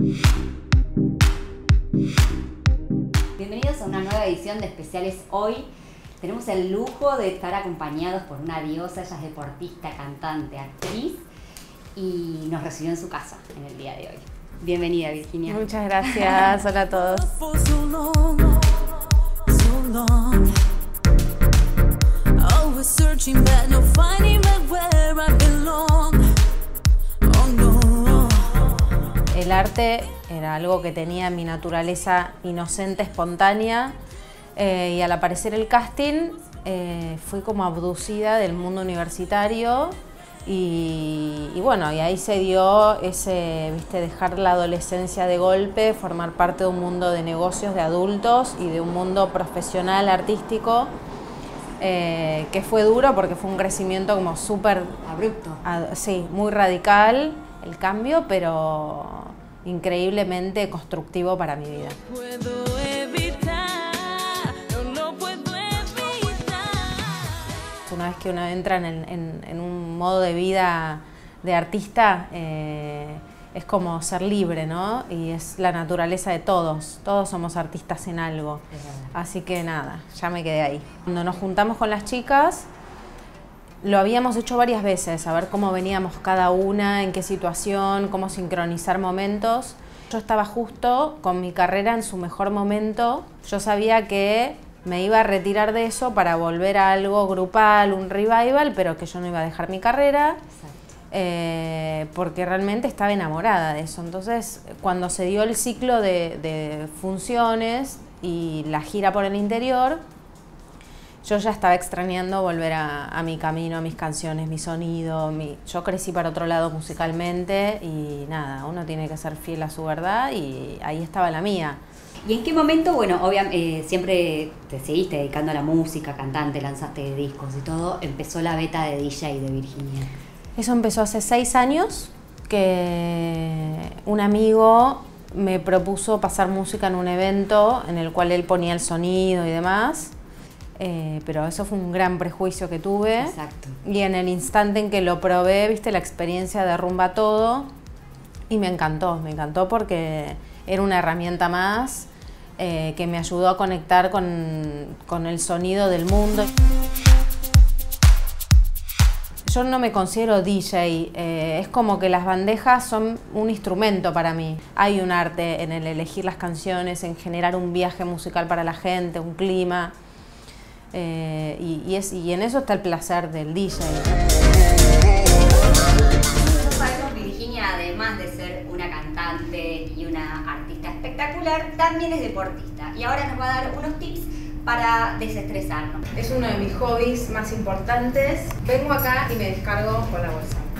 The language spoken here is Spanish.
Bienvenidos a una nueva edición de Especiales Hoy. Tenemos el lujo de estar acompañados por una diosa, ella es deportista, cantante, actriz y nos recibió en su casa en el día de hoy. Bienvenida, Virginia. Muchas gracias, hola a todos. El arte era algo que tenía en mi naturaleza inocente, espontánea, y al aparecer el casting fui como abducida del mundo universitario y bueno, y ahí se dio ese, dejar la adolescencia de golpe, formar parte de un mundo de negocios de adultos y de un mundo profesional, artístico, que fue duro porque fue un crecimiento como súper abrupto. Sí, muy radical el cambio, pero increíblemente constructivo para mi vida. Una vez que uno entra en un modo de vida de artista, es como ser libre, ¿no? Y es la naturaleza de todos. Todos somos artistas en algo. Así que nada, ya me quedé ahí. Cuando nos juntamos con las chicas, lo habíamos hecho varias veces, a ver cómo veníamos cada una, en qué situación, cómo sincronizar momentos. Yo estaba justo con mi carrera en su mejor momento. Yo sabía que me iba a retirar de eso para volver a algo grupal, un revival, pero que yo no iba a dejar mi carrera, porque realmente estaba enamorada de eso. Entonces, cuando se dio el ciclo de funciones y la gira por el interior, yo ya estaba extrañando volver a mi camino, a mis canciones, mi sonido. Yo crecí para otro lado musicalmente y nada, uno tiene que ser fiel a su verdad y ahí estaba la mía. ¿Y en qué momento, bueno, obviamente siempre te seguiste dedicando a la música, cantante, lanzaste discos y todo, empezó la beta de DJ de Virginia? Eso empezó hace 6 años, que un amigo me propuso pasar música en un evento en el cual él ponía el sonido y demás, pero eso fue un gran prejuicio que tuve. Exacto. Y en el instante en que lo probé, viste, la experiencia derrumba todo y me encantó porque era una herramienta más, que me ayudó a conectar con el sonido del mundo. Yo no me considero DJ, es como que las bandejas son un instrumento para mí. Hay un arte en el elegir las canciones, en generar un viaje musical para la gente, un clima, y en eso está el placer del DJ. Nosotros sabemos, Virginia, además de ser una cantante y una artista espectacular, también es deportista y ahora nos va a dar unos tips para desestresarnos. Es uno de mis hobbies más importantes. Vengo acá y me descargo con la bolsa.